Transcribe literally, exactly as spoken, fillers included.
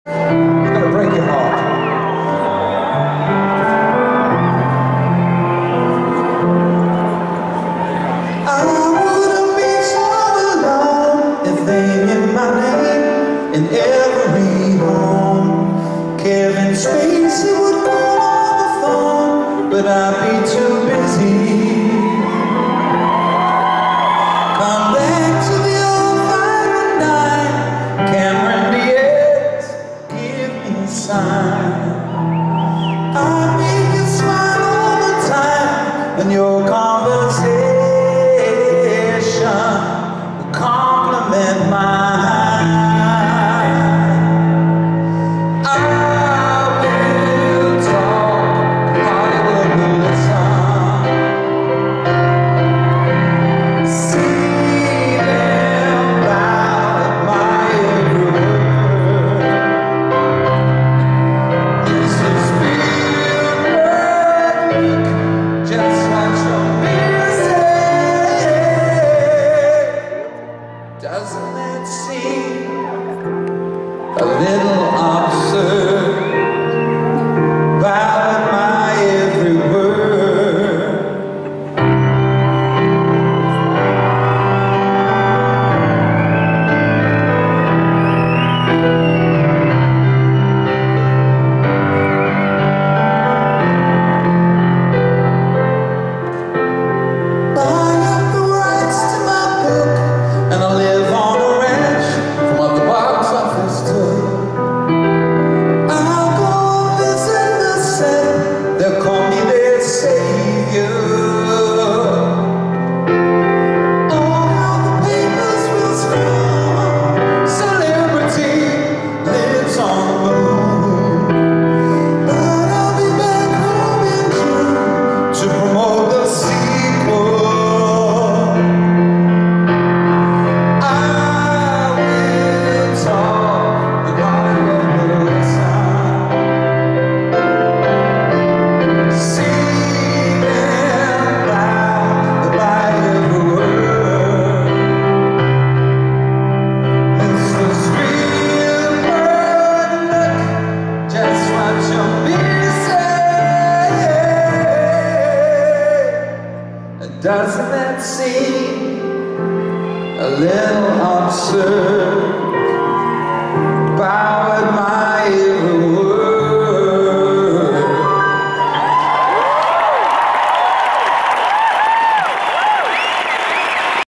It's gonna break your heart. I wouldn't be so alone if they knew my name in every home. Kevin Spacey would call on the phone, but I'd be too busy. Come back to the old five and nine. Cameron Diaz, give me a sign. I make you smile all the time, and your conversation will compliment mine. I will talk, Hollywood will listen. See them bow at my every word. This is Spielberg, just what your music. Doesn't it seem a little absurd? Bow at my every word. Buy up the rights to my book, and I live on a ranch from what the box office took. I'll go visit the set, they'll call me their savior. Oh, how the papers will scream, celebrity lives on the moon. But I'll be back home in June to promote the sequel. I will talk, the Hollywood will listen. See them bow at my every word. Mister Spielberg, look just what your music. Doesn't that seem a little absurd? Bow at my